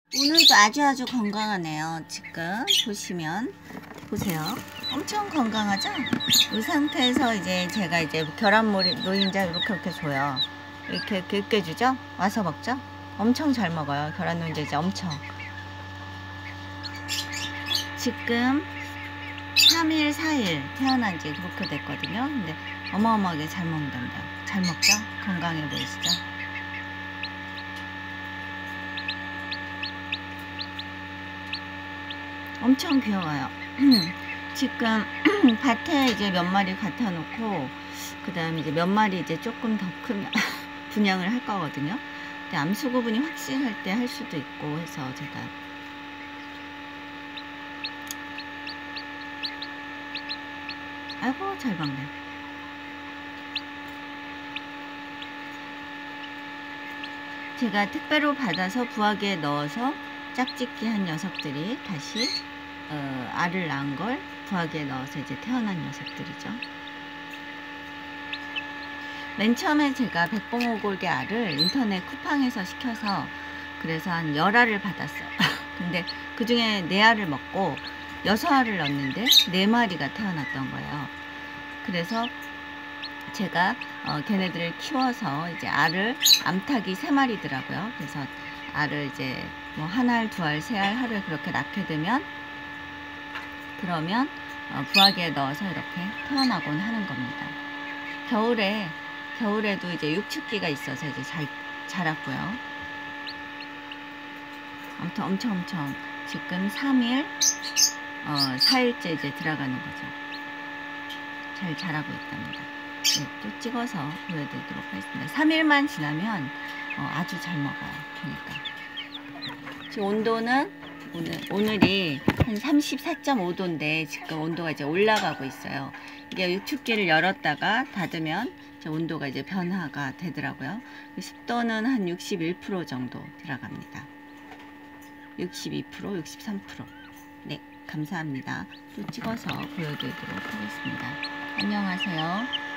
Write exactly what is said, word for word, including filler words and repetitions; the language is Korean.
오늘도 아주 아주 건강하네요. 지금 보시면 보세요. 엄청 건강하죠? 이 상태에서 이제 제가 이제 계란물이 노른자 이렇게 이렇게 줘요. 이렇게 이렇게, 이렇게 주죠? 와서 먹죠? 엄청 잘 먹어요. 계란 노른자 이제 엄청. 지금 삼 일, 사 일 태어난 지 그렇게 됐거든요. 근데 어마어마하게 잘 먹는답니다. 잘 먹죠? 건강해 보이시죠? 엄청 귀여워요. 지금 밭에 이제 몇 마리 갖다 놓고 그 다음에 이제 몇 마리 이제 조금 더 큰 분양을 할 거거든요. 근데 암수 구분이 확실할 때 할 수도 있고 해서 제가 아이고 잘 먹네. 제가 택배로 받아서 부화기에 넣어서 짝짓기 한 녀석들이 다시 어, 알을 낳은 걸 부화기에 넣어서 이제 태어난 녀석들이죠. 맨 처음에 제가 백봉오골개 알을 인터넷 쿠팡에서 시켜서 그래서 한 열 알을 받았어요. 근데 그 중에 네 알을 먹고 여섯 알을 넣었는데 네 마리가 태어났던 거예요. 그래서 제가 어, 걔네들을 키워서 이제 알을 암탉이 세 마리더라고요. 그래서 알을 이제 뭐 한 알, 두 알, 세 알, 하루에 그렇게 낳게 되면 그러면 어, 부화기에 넣어서 이렇게 태어나곤 하는 겁니다. 겨울에 겨울에도 이제 육축기가 있어서 이제 잘 자랐고요. 아무튼 엄청 엄청 지금 삼 일, 어, 사 일째 이제 들어가는 거죠. 잘 자라고 있답니다. 네, 또 찍어서 보여드리도록 하겠습니다. 삼 일만 지나면 어, 아주 잘 먹어요. 그러니까 지금 온도는 오늘, 오늘이 한 삼십사 점 오 도인데 지금 온도가 이제 올라가고 있어요. 이게 육축기를 열었다가 닫으면 이제 온도가 이제 변화가 되더라고요. 습도는 한 육십일 퍼센트 정도 들어갑니다. 육십이 퍼센트, 육십삼 퍼센트. 네, 감사합니다. 또 찍어서 보여드리도록 하겠습니다. 안녕하세요.